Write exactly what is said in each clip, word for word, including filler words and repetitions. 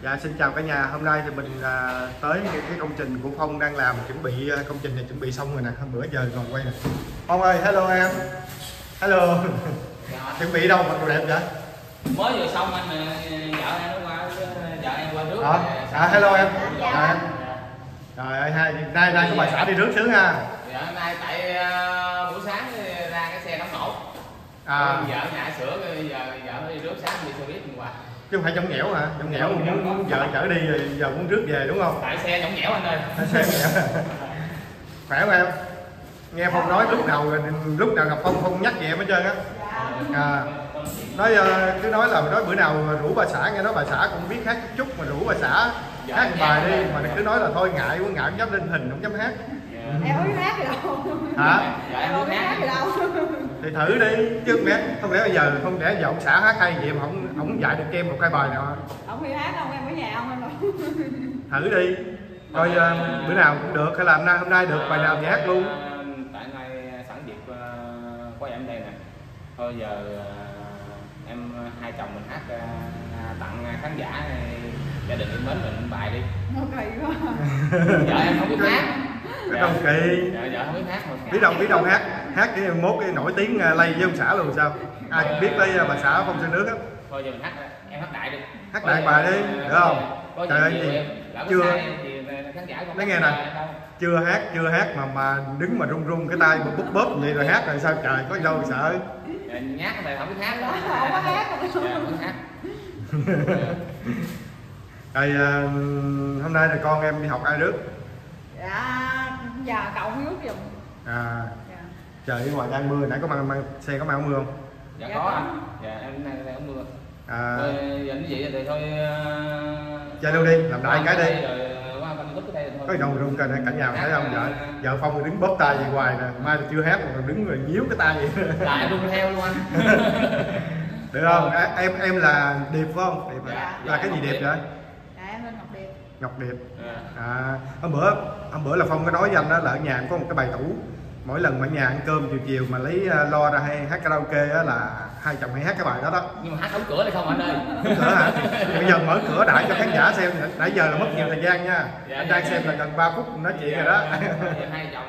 Dạ xin chào cả nhà. Hôm nay thì mình à, tới cái, cái công trình của Phong đang làm, chuẩn bị công trình này chuẩn bị xong rồi nè. Hôm bữa giờ còn quay nè. Phong ơi, hello em. Hello. Dạ. Chuẩn bị đâu mà đồ đẹp vậy? Mới vừa xong anh, vợ em nó qua, vợ em qua trước. À, à hello em. Dạ em. Trời ơi, hai nay nay có bà xã đi rước sướng ha. Dạ hôm nay tại uh, buổi sáng ra cái xe đóng nổ. À. Vợ nhà sửa giờ vợ đi rước sáng đi xe buýt qua. Chứ không phải trong nghẽo hả? Trong nghẽo muốn, muốn vợ chở đi rồi giờ muốn rước về đúng không? Tại xe trong nghẽo anh ơi. Xe nghẽo. Khỏe không em? Nghe Phong nói lúc nào lúc nào gặp Phong Phong nhắc về em hết trơn á. À, nói cứ nói là nói bữa nào rủ bà xã, nghe nói bà xã cũng biết hát chút mà rủ bà xã hát một bài đi mà cứ nói là thôi ngại quá, ngại không dám lên hình, không dám hát. Em không biết hát gì đâu. Hả? Em không biết hát gì đâu. Thì thử đi chứ mẹ, không lẽ bây giờ không lẽ giờ ông xã hát hay vậy mà không không dạy được em một cái bài nào. Không biết hát đâu, em ở nhà không em. Thử đi coi uh, bữa nào cũng được hay là hôm nay hôm nay được bài nào thì hát luôn. Tại nay sẵn dịp uh, có em đây nè, thôi giờ uh, em hai chồng mình hát uh, tặng khán giả gia đình em mến mình bài đi. Nó kỳ quá. Vợ em không biết hát. Cái đâu kỳ. Dạ, vợ không biết hát mà. Biết đâu biết đâu hát hát cái mốt cái nổi tiếng lây với ông xã luôn sao? Ai cũng biết tới bà xã Phong Sơn Nước á. Thôi giờ mình hát em hát đại đi. Hát đại bài đi, được không? Trời ơi gì chưa nói nghe nè, chưa hát chưa hát mà mà đứng mà run run cái tay mà búp bóp vậy rồi hát rồi sao trời, có gì đâu sợ. Nhát này không biết hát đó. Không có hát. Không biết hát. Rồi hôm nay là con em đi học ai rước? Dạ giờ cậu rước giùm. À dạ. Trời ngoài đang mưa, nãy có mang, mang xe có mang áo mưa không? Dạ, dạ có anh. Dạ em nay đang mưa. À thôi giờ như vậy thì thôi chơi luôn đi, làm đại cái đi. Rồi qua con YouTube cái đây thôi. Có đầu rung cả nhà thấy không vợ? Vợ Phong rồi đứng bóp tay vậy hoài nè, mai thì chưa hát mà đứng rồi nhíu cái tay vậy. Dạ em rung theo luôn anh. Được không? Em em là Điệp phải không? Điệp dạ, là dạ, cái gì Điệp vậy? Dạ em lên Ngọc Điệp. Ngọc Điệp. À, à hôm bữa hôm bữa là Phong có nói với anh đó là ở nhà có một cái bài tủ, mỗi lần mà ở nhà ăn cơm chiều chiều mà lấy lo ra hay hát karaoke á là hai chồng hay hát cái bài đó đó. nhưng mà hát đóng cửa đây không anh ơi? Đóng cửa hả? Bây giờ mở cửa đại cho khán giả xem, nãy giờ là mất nhiều thời gian nha. Dạ, anh dạ, đang dạ, xem dạ. là gần ba phút nói chuyện dạ, rồi đó. dạ, dạ, hai chồng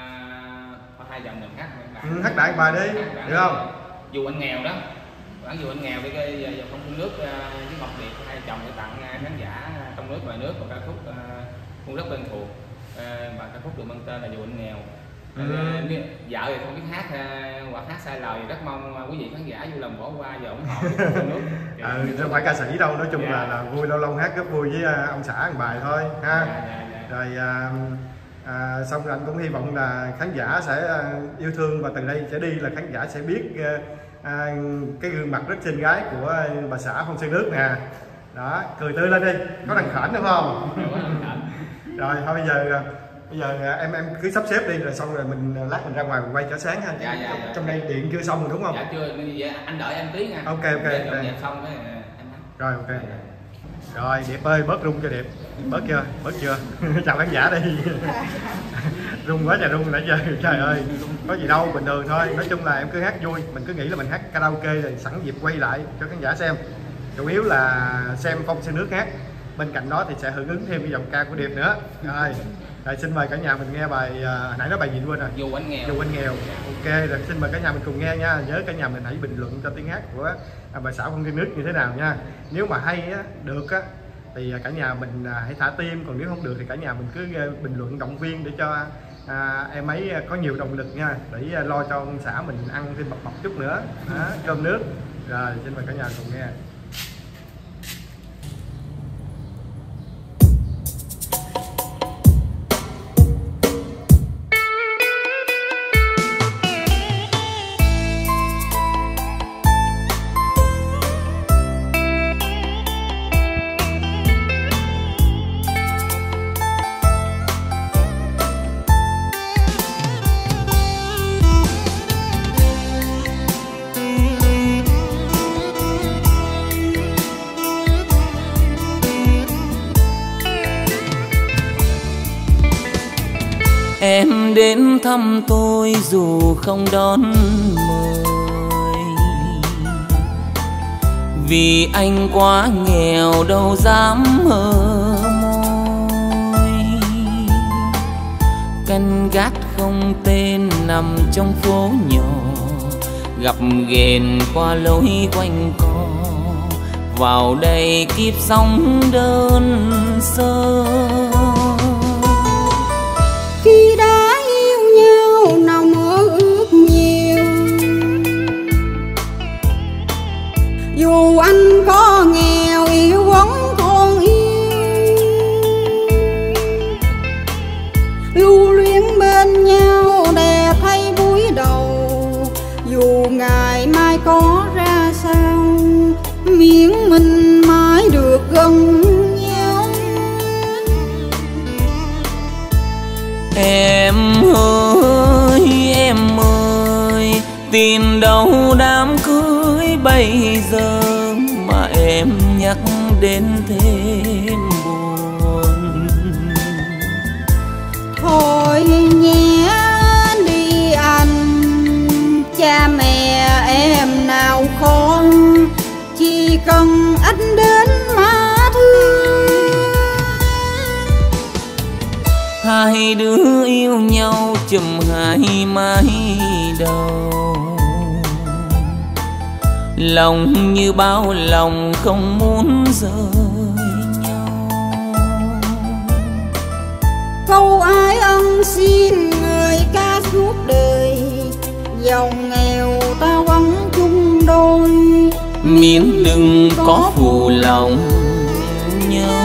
uh, hai chồng mình hát ừ, hát đại bài đi được không? Dù anh nghèo đó, bản dù anh nghèo đi cái giờ Phong Sơn Nước uh, với Ngọc Điệp hai chồng để tặng khán giả trong nước ngoài nước một ca khúc uh, cũng rất quen thuộc, uh, và ca khúc được mang tên là Dù Anh Nghèo. Ừ. Vợ thì không biết hát hoặc hát sai lời, rất mong quý vị khán giả vui lòng bỏ qua và ủng hộ nước. Ừ, không phải ca sĩ đâu, nói chung dạ. là là vui, lâu lâu hát rất vui với ông xã một bài thôi ha. Dạ, dạ, dạ. Rồi à, à, xong rồi anh cũng hy vọng là khán giả sẽ yêu thương và từ đây trở đi là khán giả sẽ biết à, cái gương mặt rất xinh gái của bà xã Phong Sơn Nước nè. Đó, cười tươi lên đi, có đằng khển đúng không? Rồi thôi bây giờ bây giờ em em cứ sắp xếp đi rồi xong rồi mình lát mình ra ngoài mình quay trở sáng ha. Dạ, dạ, dạ. Trong đây điện chưa xong rồi đúng không? Dạ chưa, vậy anh đợi em tí nha. Ok ok. Để okay. xong cái anh hát. Rồi ok. Rồi Điệp ơi, bớt rung cho Điệp. Bớt chưa? Bớt chưa? Chào khán giả đi. Rung quá trời rung nãy giờ. Trời ơi, có gì đâu, bình thường thôi. Nói chung là em cứ hát vui, mình cứ nghĩ là mình hát karaoke rồi sẵn dịp quay lại cho khán giả xem. Chủ yếu là xem Phong Sơn Nước hát. Bên cạnh đó thì sẽ hưởng ứng thêm cái dòng ca của Điệp nữa. Rồi. Rồi xin mời cả nhà mình nghe bài uh, nãy nói bài gì quên rồi. Dù Anh Nghèo. Dù Anh Nghèo. Ok, rồi xin mời cả nhà mình cùng nghe nha. Nhớ cả nhà mình hãy bình luận cho tiếng hát của uh, bà xã Phong Sơn Nước như thế nào nha. Nếu mà hay á, được á thì cả nhà mình uh, hãy thả tim, còn nếu không được thì cả nhà mình cứ uh, bình luận động viên để cho uh, em ấy có nhiều động lực nha, để uh, lo cho ông xã mình ăn thêm bọc bọc chút nữa. Đó, cơm nước. Rồi xin mời cả nhà cùng nghe. Em đến thăm tôi dù không đón mời, vì anh quá nghèo đâu dám hờ môi. Căn gác không tên nằm trong phố nhỏ, gặp ghềnh qua lối quanh co, vào đây kiếp sống đơn sơ. Khi đã yêu nhau nào mơ ước nhiều, dù anh có nghèo yêu vẫn còn yêu, lưu luyến bên nhau đè thay búi đầu, dù ngày mai có ra sao miễn mình mãi được gần nhau. Em ơi em ơi, tin đâu đám cưới bây giờ mà em nhắc đến thêm buồn. Thôi nhé đi anh, cha mẹ em nào con, chỉ cần anh đến mà thương. Hai đứa yêu nhau chùm hai mái đầu, lòng như bao lòng không muốn rời nhau. Câu ái ân xin người ca suốt đời, giàu nghèo ta vẫn chung đôi, miễn đừng có phụ lòng nhau.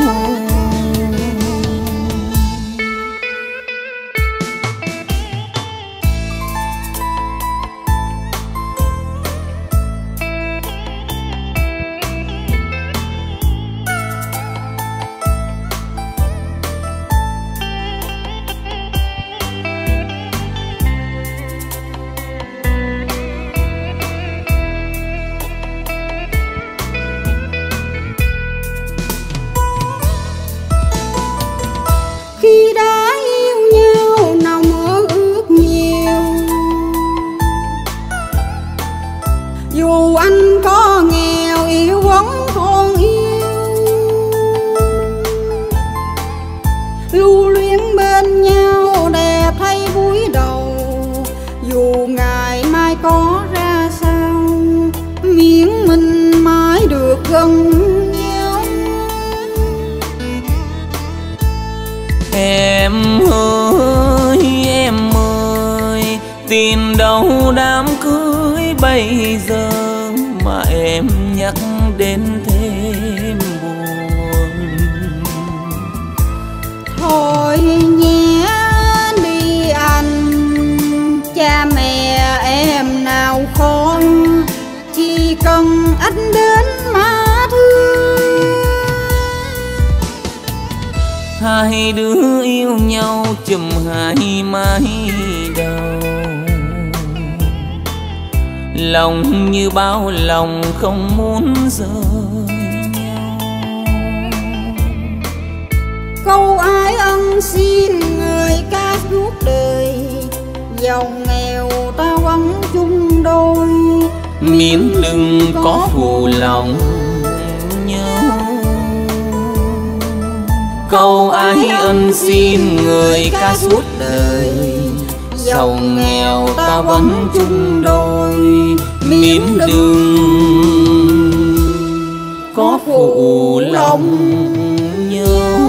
Khi đã yêu nhau nào mơ ước nhiều, dù anh có nghèo yêu vẫn còn yêu, lưu luyến bên nhau đè thay búi đầu, dù ngày mai có ra sao miễn mình mãi được gần nhau. Em ơi em ơi, tin đâu đám cưới bây giờ mà em nhắc đến thêm buồn. Thôi nhé đi anh, cha mẹ em nào con, chỉ cần anh đến mà thương. Hai đứa yêu nhau chùm hai mái đầu, lòng như bao lòng không muốn rời nhau. Câu ái ân xin người ca suốt đời, giàu nghèo ta vẫn chung đôi, miễn đừng có phụ lòng nhau. Câu ái ân xin người ca suốt đời, giàu nghèo ta vẫn chung đôi, miễn đừng có phụ lòng nhau.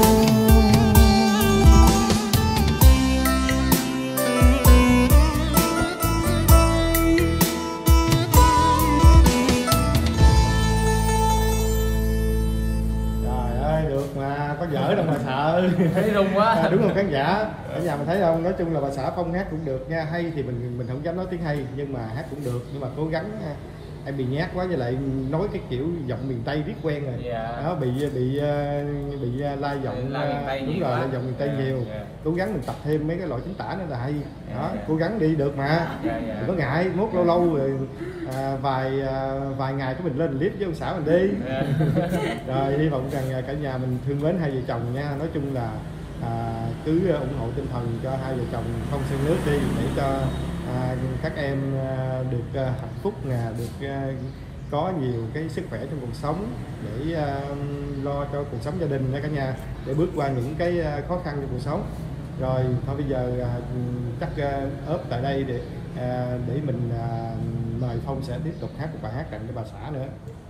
Dở đâu mà sợ. Thấy rung quá. À, đúng không khán giả ở nhà mình thấy không, nói chung là bà xã Phong hát cũng được nha, hay thì mình mình không dám nói tiếng hay nhưng mà hát cũng được, nhưng mà cố gắng. Em bị nhát quá, với lại nói cái kiểu giọng miền Tây biết quen rồi. Yeah. Đó, bị bị bị lai giọng, đúng rồi, lai giọng miền Tây yeah, nhiều. Yeah. Cố gắng mình tập thêm mấy cái loại chính tả nữa là hay. Đó, yeah, cố gắng đi được mà. Yeah, yeah. Đừng có ngại, mốt lâu lâu rồi à, vài à, vài ngày của mình lên clip với ông xã mình đi. Yeah. Rồi hy vọng rằng cả nhà mình thương mến hai vợ chồng nha. Nói chung là à, cứ ủng hộ tinh thần cho hai vợ chồng Phong Sơn Nước đi, để cho à, các em à, được à, hạnh phúc nè, được à, có nhiều cái sức khỏe trong cuộc sống, để uh, lo cho cuộc sống gia đình nha cả nhà, để bước qua những cái uh, khó khăn trong cuộc sống. Rồi thôi bây giờ uh, chắc uh, ốp tại đây để uh, để mình uh, mời Phong sẽ tiếp tục hát một bài hát tặng cho bà xã nữa.